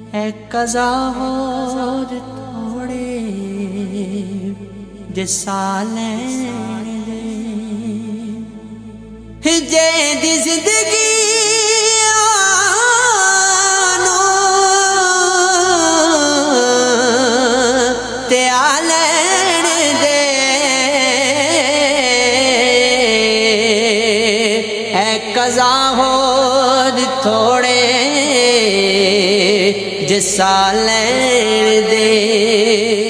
है कज़ा होर थोड़े जिसा लैण दे जे दी जिंदगी आनो ते आ लैण दे है कज़ा होर थोड़े जिसा लैण दे।